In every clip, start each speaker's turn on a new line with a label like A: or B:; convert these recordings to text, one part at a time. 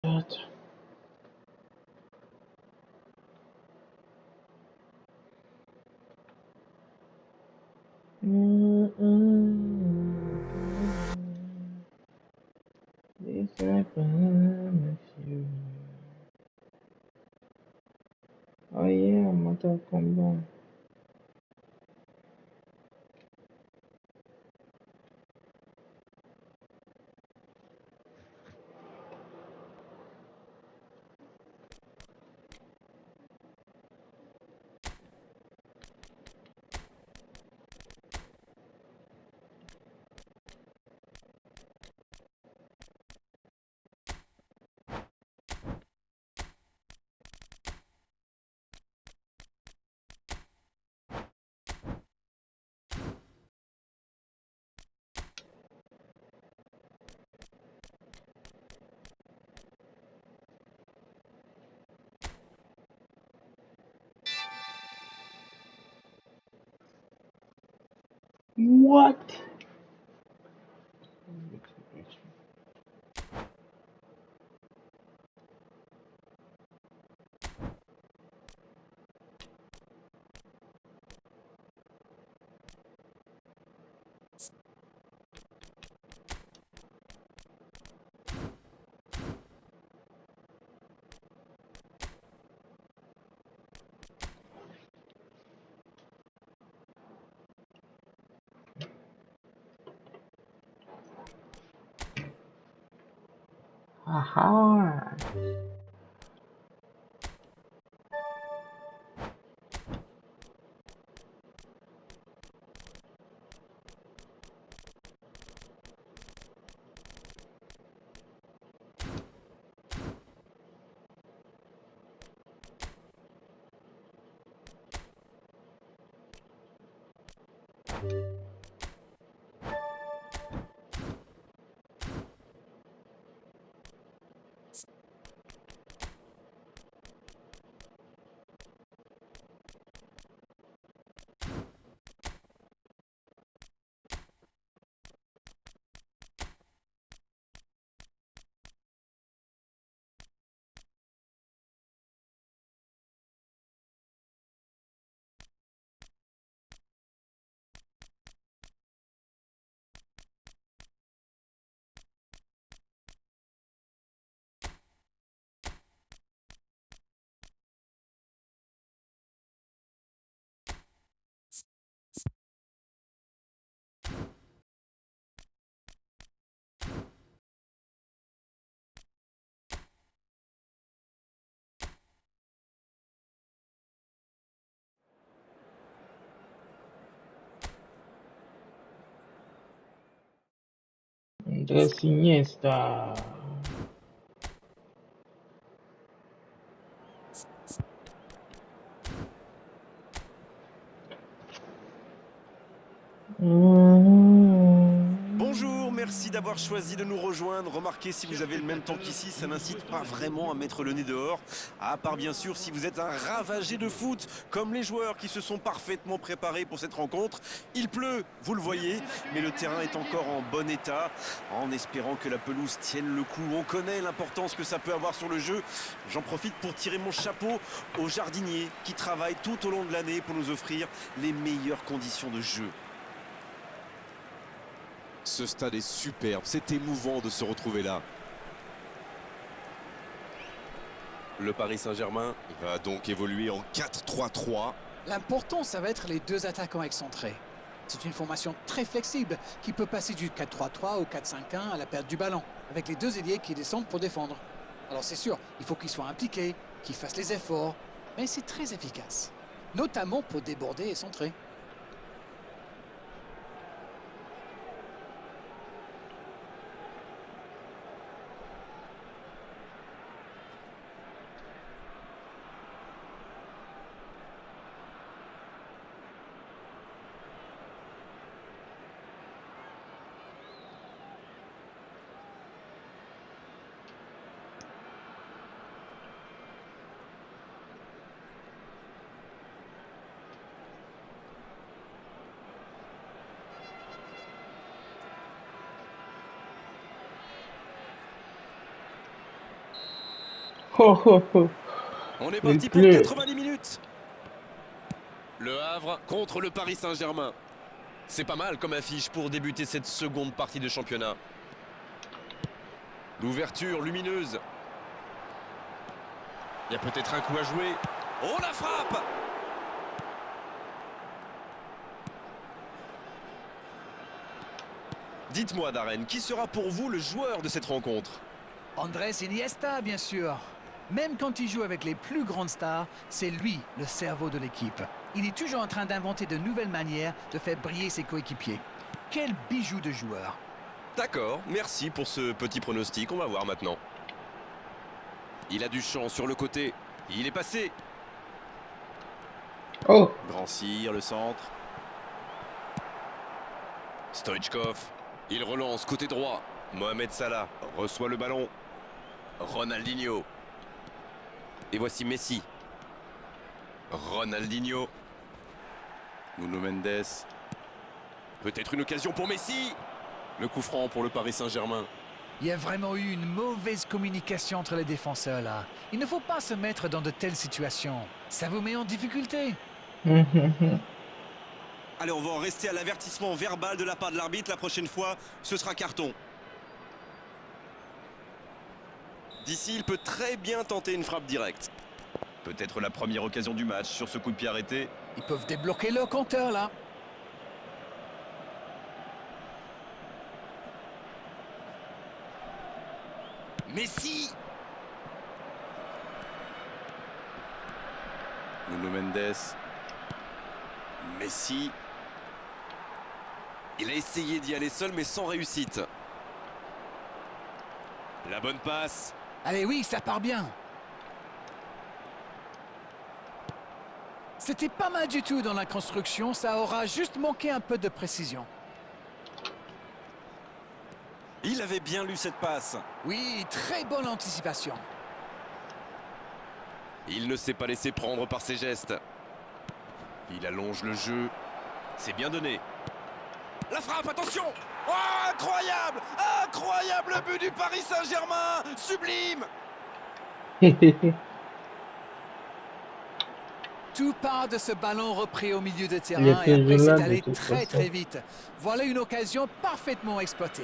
A: Attends. Laissez pas, monsieur. Oh yeah, Mortal Kombat. What? Aha. Andrés Iniesta.
B: Bonjour, merci d'avoir choisi de nous rejoindre. Remarquez, si vous avez le même temps qu'ici, ça n'incite pas vraiment à mettre le nez dehors. À part bien sûr si vous êtes un ravagé de foot, comme les joueurs qui se sont parfaitement préparés pour cette rencontre. Il pleut, vous le voyez, mais le terrain est encore en bon état, en espérant que la pelouse tienne le coup. On connaît l'importance que ça peut avoir sur le jeu. J'en profite pour tirer mon chapeau aux jardiniers qui travaillent tout au long de l'année pour nous offrir les meilleures conditions de jeu.
C: Ce stade est superbe, c'est émouvant de se retrouver là. Le Paris Saint-Germain va donc évoluer en 4-3-3.
D: L'important, ça va être les deux attaquants excentrés. C'est une formation très flexible qui peut passer du 4-3-3 au 4-5-1 à la perte du ballon, avec les deux ailiers qui descendent pour défendre. Alors c'est sûr, il faut qu'ils soient impliqués, qu'ils fassent les efforts, mais c'est très efficace, notamment pour déborder et centrer.
A: Oh, oh, oh.
B: On est
A: Il
B: parti pour
A: pleut.
B: 90 minutes.
C: Le Havre contre le Paris Saint-Germain. C'est pas mal comme affiche pour débuter cette seconde partie de championnat. L'ouverture lumineuse. Il y a peut-être un coup à jouer.
B: Oh, la frappe!
C: Dites-moi, Darren, qui sera pour vous le joueur de cette rencontre?
D: Andrés Iniesta, bien sûr. Même quand il joue avec les plus grandes stars, c'est lui le cerveau de l'équipe. Il est toujours en train d'inventer de nouvelles manières de faire briller ses coéquipiers. Quel bijou de joueur!
C: D'accord, merci pour ce petit pronostic. On va voir maintenant. Il a du champ sur le côté. Il est passé.
A: Oh,
B: Grand Cyr, le centre.
C: Stoichkov. Il relance côté droit. Mohamed Salah reçoit le ballon. Ronaldinho. Et voici Messi. Ronaldinho.
B: Nuno Mendes.
C: Peut-être une occasion pour Messi. Le coup franc pour le Paris Saint-Germain.
D: Il y a vraiment eu une mauvaise communication entre les défenseurs là. Il ne faut pas se mettre dans de telles situations. Ça vous met en difficulté.
B: Allez, on va en rester à l'avertissement verbal de la part de l'arbitre. La prochaine fois, ce sera carton. D'ici, il peut très bien tenter une frappe directe. Peut-être la première occasion du match sur ce coup de pied arrêté.
D: Ils peuvent débloquer le compteur là.
C: Messi.
B: Nuno Mendes.
C: Messi. Il a essayé d'y aller seul mais sans réussite. La bonne passe.
D: Allez, oui, ça part bien. C'était pas mal du tout dans la construction, ça aura juste manqué un peu de précision.
B: Il avait bien lu cette passe.
D: Oui, très bonne anticipation.
C: Il ne s'est pas laissé prendre par ses gestes. Il allonge le jeu. C'est bien donné.
B: La frappe, attention! Oh, incroyable! Incroyable but du Paris Saint-Germain! Sublime!
D: Tout part de ce ballon repris au milieu de
A: Il
D: terrain
A: était
D: et après c'est
A: jouable de
D: allé
A: toute
D: très
A: façon.
D: très vite. Voilà une occasion parfaitement exploitée.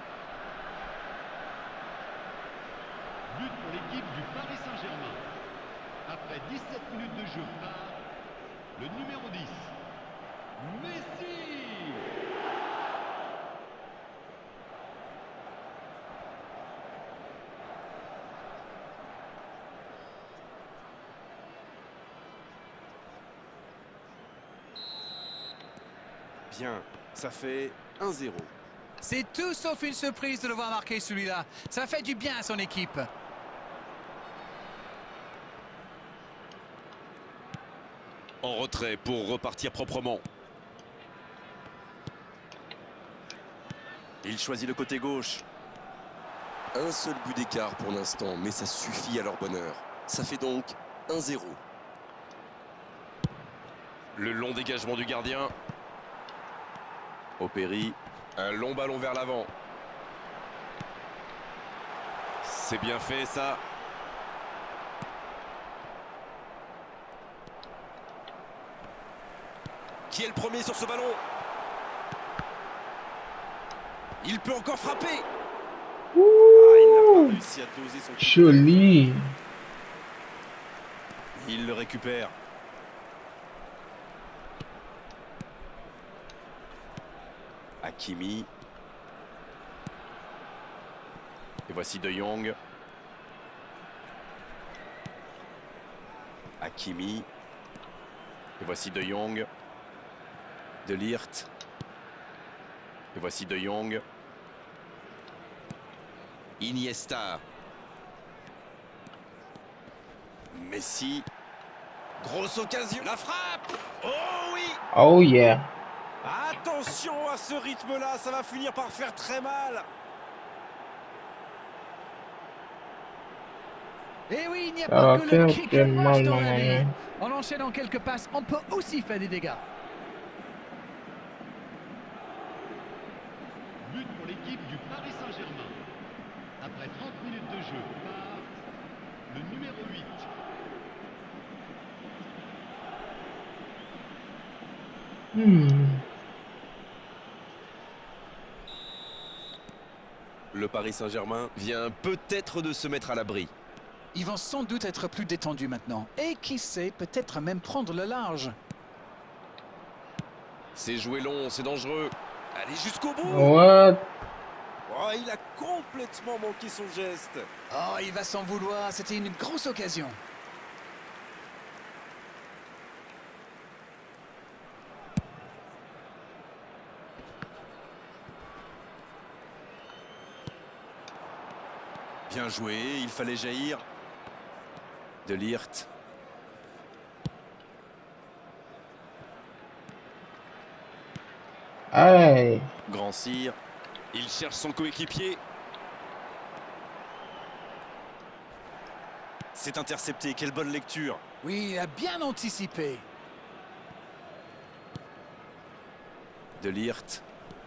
E: But pour l'équipe du Paris Saint-Germain. Après 17 minutes de jeu part le numéro 10, Messi.
B: Bien, ça fait 1-0.
D: C'est tout sauf une surprise de le voir marquer celui-là. Ça fait du bien à son équipe.
C: En retrait pour repartir proprement.
B: Il choisit le côté gauche.
C: Un seul but d'écart pour l'instant, mais ça suffit à leur bonheur. Ça fait donc 1-0. Le long dégagement du gardien. Opéry. Un long ballon vers l'avant. C'est bien fait ça.
B: Qui est le premier sur ce ballon? Il peut encore frapper. Ah, il n'a pas réussi à doser son coup.
A: Joli.
B: Il le récupère. Hakimi. Et voici De Jong. Hakimi. Et voici De Jong. De Ligt. Et voici De Jong.
C: Iniesta.
B: Messi. Grosse occasion. La frappe. Oh oui.
A: Oh yeah.
B: Attention à ce rythme-là, ça va finir par faire très mal.
D: Et oui, il n'y a
A: Ça
D: pas
A: va
D: que le
A: faire
D: kick
A: très
D: and match
A: mal,
D: dans la vie.
A: normalement.
D: En enchaînant quelques passes, on peut aussi faire des dégâts.
E: But pour l'équipe du Paris Saint-Germain. Après 30 minutes de jeu part le numéro
C: Le Paris Saint-Germain vient peut-être de se mettre à l'abri.
D: Ils vont sans doute être plus détendus maintenant. Et qui sait, peut-être même prendre le large.
C: C'est joué long, c'est dangereux.
B: Allez jusqu'au bout.
A: What?
B: Oh, il a complètement manqué son geste.
D: Oh, il va s'en vouloir, c'était une grosse occasion.
B: Bien joué, il fallait jaillir. De Ligt.
A: Aïe.
B: Grand Cyr.
C: Il cherche son coéquipier.
B: C'est intercepté, quelle bonne lecture.
D: Oui, il a bien anticipé.
B: De Ligt.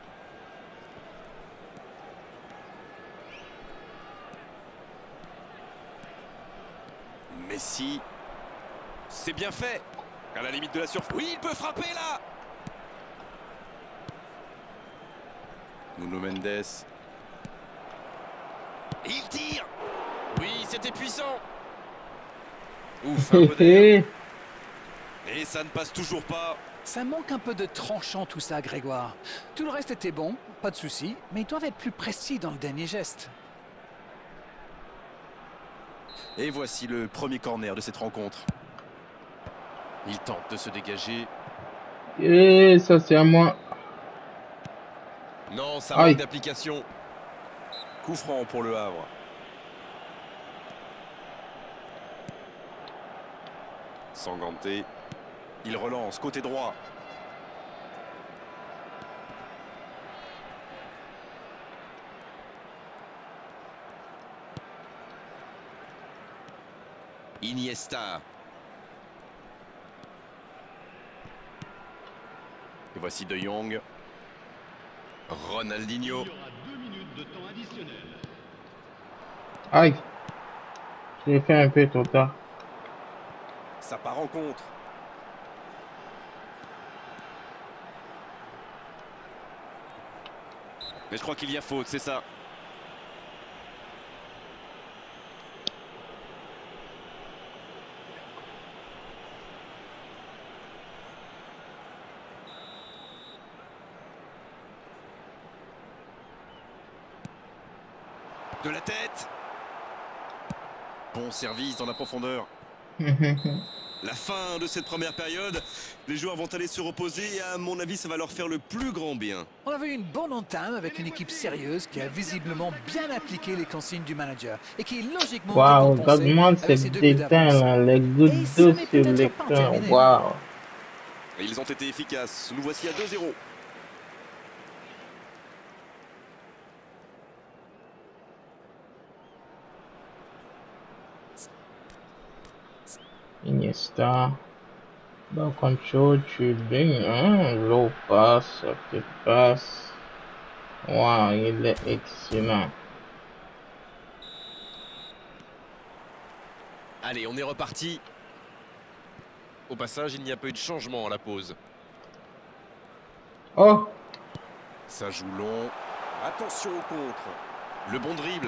B: Messi.
C: C'est bien fait. À la limite de la surface. Oui, il peut frapper là.
B: Nuno Mendes.
C: Il tire. Oui, c'était puissant. Ouf, un peu d'air. Et ça ne passe toujours pas.
D: Ça manque un peu de tranchant tout ça, Grégoire. Tout le reste était bon, pas de souci, mais ils doivent être plus précis dans le dernier geste.
B: Et voici le premier corner de cette rencontre.
C: Il tente de se dégager.
A: Et ça c'est à moi.
C: Non, ça
A: Aïe.
C: manque d'application.
B: Coup franc pour le Havre. Sanganté. Il relance côté droit.
C: Iniesta.
B: Et voici De Jong.
C: Ronaldinho.
E: Il y aura 2 minutes de temps additionnel.
A: Aïe. J'ai fait un peu trop tard.
B: Ça part en contre.
C: Mais je crois qu'il y a faute, c'est ça.
B: De la tête. Bon service dans la profondeur. La fin de cette première période. Les joueurs vont aller se reposer et à mon avis ça va leur faire le plus grand bien.
D: On avait une bonne entame avec une équipe sérieuse qui a visiblement bien appliqué les consignes du manager et qui est logiquement
A: Waouh,
D: récompensée
A: regarde-moi
D: avec
A: ces
D: ses 2 buts
A: détails
D: d'avance.
A: là, les gouttes
D: Et
A: d'eau
D: ce n'est
A: sur
D: peut-être
A: l'écran.
D: pas terminé.
A: Waouh.
B: Et ils ont été efficaces. Nous voici à 2-0.
A: Iniesta. Bon contrôle, tu baignes, hein? Low pass, petite passe. Waouh, il est excellent.
C: Allez, on est reparti. Au passage, il n'y a pas eu de changement à la pause.
A: Oh!
B: Ça joue long. Attention au contre.
C: Le bon dribble.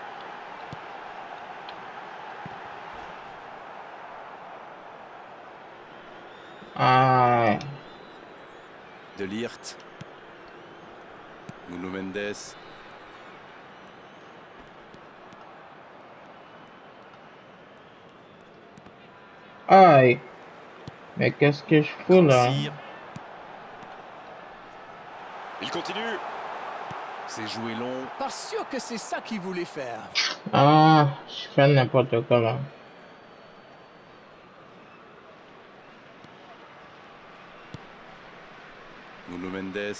A: Ah!
B: De Ligt. Nuno Mendes.
A: Aïe! Mais qu'est-ce que je fous là?
B: Grand Cyr. Il continue. C'est joué long.
D: Pas sûr que c'est ça qu'il voulait faire.
A: Ah, je fais n'importe quoi là.
B: Nuno Mendes.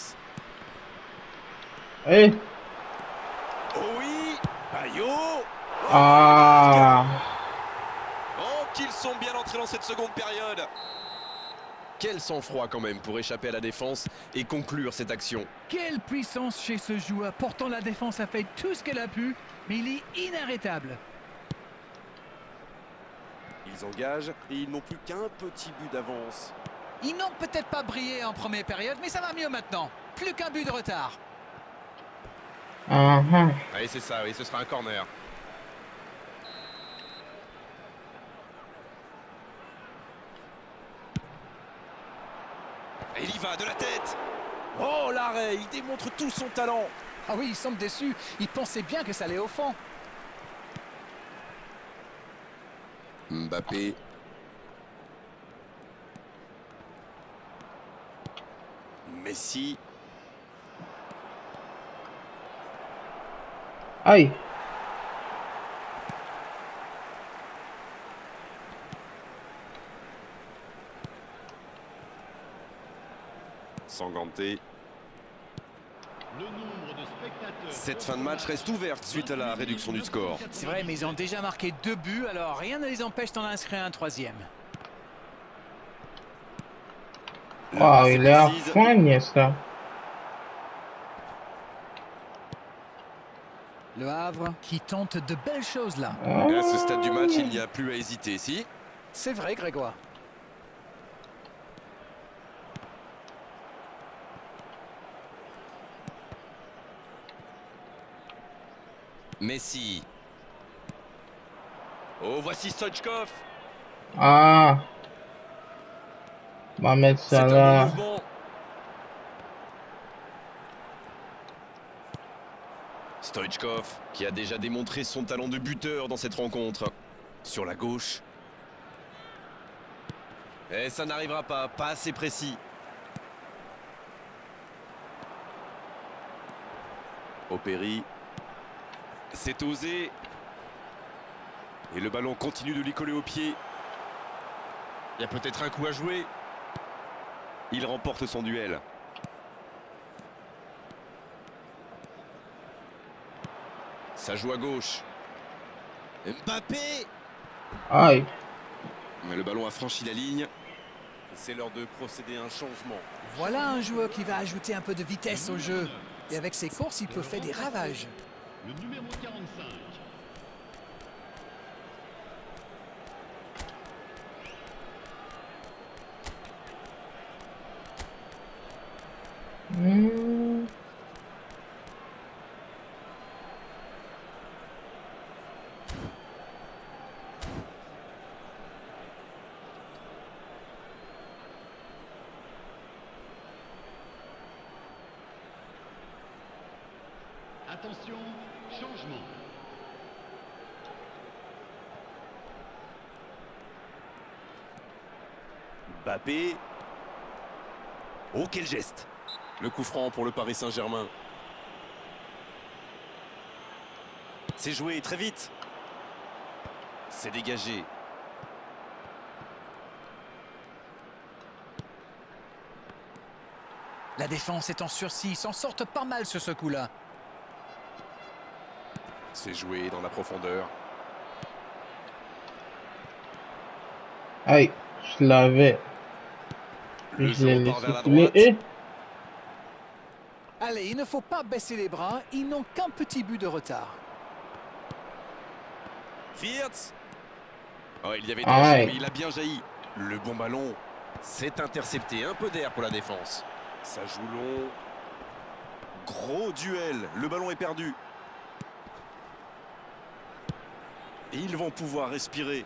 A: Eh!
B: Oh oui. Bayo.
A: Ah!
C: Oh, qu'ils sont bien entrés dans cette seconde période. Quel sang-froid quand même pour échapper à la défense et conclure cette action.
D: Quelle puissance chez ce joueur. Pourtant, la défense a fait tout ce qu'elle a pu, mais il est inarrêtable.
B: Ils engagent et ils n'ont plus qu'un petit but d'avance.
D: Ils n'ont peut-être pas brillé en première période, mais ça va mieux maintenant. Plus qu'un but de retard.
A: Ah ah.
C: Allez, c'est ça, oui, ce sera un corner. Et il y va de la tête.
B: Oh, l'arrêt, il démontre tout son talent.
D: Ah oui, il semble déçu. Il pensait bien que ça allait au fond.
C: Mbappé. Messi.
A: Aïe.
C: Sanganté.
E: Le nombre de spectateurs.
C: Cette fin de match reste ouverte suite à la réduction du score.
D: C'est vrai, mais ils ont déjà marqué 2 buts, alors rien ne les empêche d'en inscrire un 3e.
B: La
A: Waouh,
B: passe
A: il est à
B: précise.
A: fond, Iniesta.
D: Le Havre qui tente de belles choses là.
C: Et à ce stade du match, il n'y a plus à hésiter. Si.
D: C'est vrai, Grégoire.
C: Messi. Oh, voici Stoichkov.
A: Ah. Mohamed
C: C'est un bon
A: Salah.
C: mouvement. Stoichkov, qui a déjà démontré son talent de buteur dans cette rencontre. Sur la gauche. Et ça n'arrivera pas assez précis. Opéry. C'est osé. Et le ballon continue de lui coller au pied. Il y a peut-être un coup à jouer. Il remporte son duel. Ça joue à gauche. Mbappé.
A: Aïe.
C: Mais le ballon a franchi la ligne. C'est l'heure de procéder à un changement.
D: Voilà un joueur qui va ajouter un peu de vitesse au jeu. Et avec ses courses, il peut faire des ravages.
E: Le numéro 45.
A: Hmm.
E: Attention, changement.
B: Mbappé. Oh, quel geste. Le coup franc pour le Paris Saint-Germain. C'est joué très vite. C'est dégagé.
D: La défense est en sursis, ils s'en sortent pas mal sur ce coup-là.
C: C'est joué dans la profondeur.
A: Aïe. Je l'avais.
C: Le
A: Je l'ai
C: jeu part
A: laissé
C: vers la
A: filer.
C: droite.
A: Et
D: Allez, il ne faut pas baisser les bras, ils n'ont qu'un petit but de retard.
B: Wirtz.
C: Oh, il y avait
A: Ah
C: danger,
A: ouais.
C: mais il a bien jailli. Le bon ballon. C'est intercepté. Un peu d'air pour la défense.
B: Ça joue long. Gros duel. Le ballon est perdu. Et ils vont pouvoir respirer.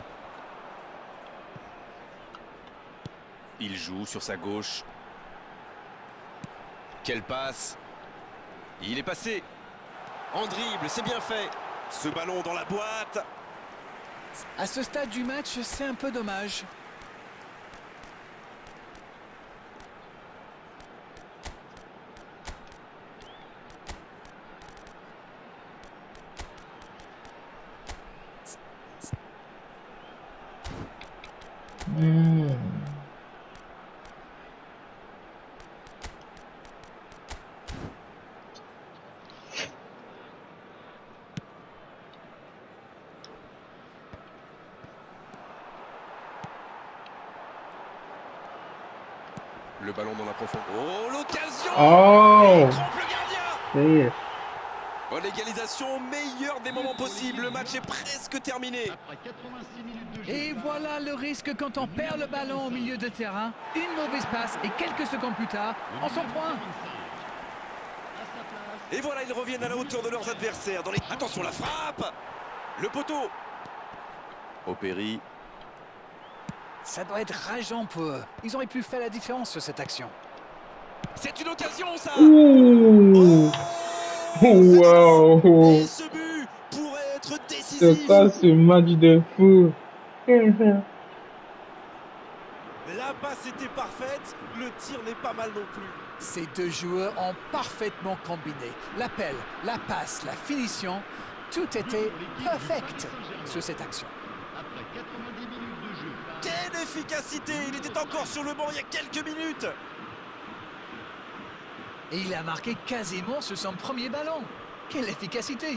C: Il joue sur sa gauche. Quelle passe. Il est passé. En dribble, c'est bien fait.
B: Ce ballon dans la boîte.
D: À ce stade du match, c'est un peu dommage.
A: Hmm.
C: Le ballon dans la profondeur. Oh, l'occasion.
A: Oh.
C: Il trompe le gardien.
A: C'est-
C: Oh, l'égalisation, meilleur des moments possibles. Le match est presque terminé.
E: Après 86 minutes de jeu.
D: Et voilà le risque quand on perd le ballon au milieu de terrain. Une mauvaise passe et quelques secondes plus tard, on s'en prend un.
B: Et voilà, ils reviennent à la hauteur de leurs adversaires. Attention, la frappe. Le poteau.
C: Opéry.
D: Ça doit être rageant pour eux. Ils auraient pu faire la différence sur cette action.
C: C'est une occasion, ça.
A: Ouh. Wow.
B: Et ce but pourrait être
A: C'est
B: décisif.
A: quoi ce match de fou?
B: La passe était parfaite, le tir n'est pas mal non plus.
D: Ces deux joueurs ont parfaitement combiné. L'appel, la passe, la finition, tout était perfect sur cette action.
E: Après 90 minutes de jeu.
B: Quelle efficacité! Il était encore sur le banc il y a quelques minutes.
D: Et il a marqué quasiment sur son premier ballon. Quelle efficacité!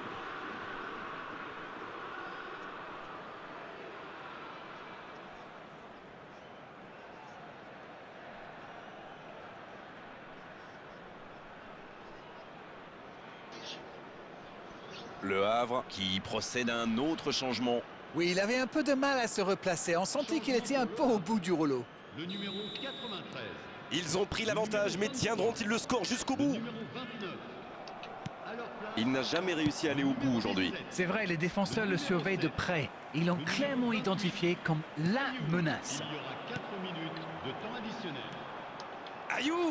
C: Le Havre qui procède à un autre changement.
D: Oui, il avait un peu de mal à se replacer. On sentait qu'il était un peu au bout du rouleau.
E: Le numéro 93.
B: Ils ont pris l'avantage, mais tiendront-ils le score jusqu'au
E: Le
B: bout?
E: numéro 29. À leur place,
C: Il n'a jamais réussi à aller au bout aujourd'hui.
D: C'est vrai, les défenseurs le surveillent de près. Ils l'ont clairement identifié comme la menace.
E: il y aura 4 minutes de temps additionnel.
B: Ayou!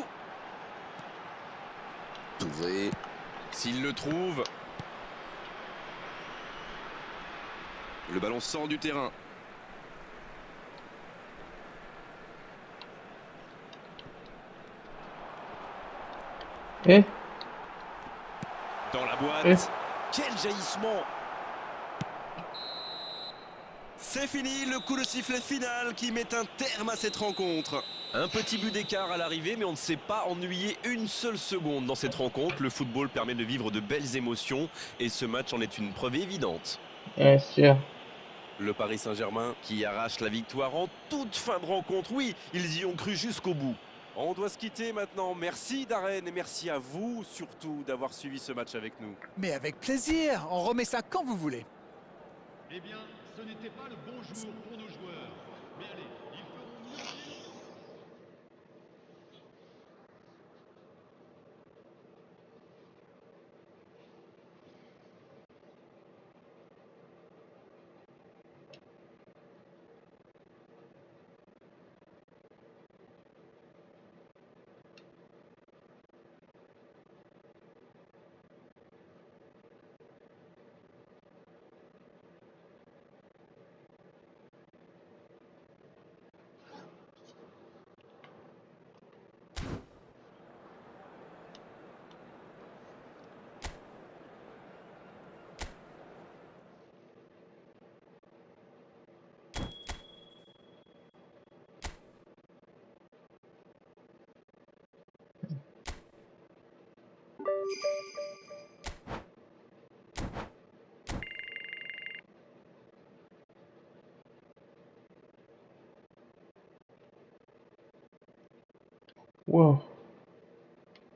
C: Touré. S'il le trouve. Le ballon sort du terrain.
A: Eh,
C: Dans la boîte.
A: eh.
B: Quel jaillissement! C'est fini, le coup de sifflet final qui met un terme à cette rencontre. Un petit but d'écart à l'arrivée, mais on ne s'est pas ennuyé une seule seconde dans cette rencontre. Le football permet de vivre de belles émotions et ce match en est une preuve évidente.
A: Bien sûr.
B: Le Paris Saint-Germain qui arrache la victoire en toute fin de rencontre. Oui, ils y ont cru jusqu'au bout. On doit se quitter maintenant. Merci Darren et merci à vous surtout d'avoir suivi ce match avec nous.
D: Mais avec plaisir, on remet ça quand vous voulez.
E: Eh bien, ce n'était pas le bon jour pour nos joueurs. Mais allez, ils feront mieux.
A: Wow.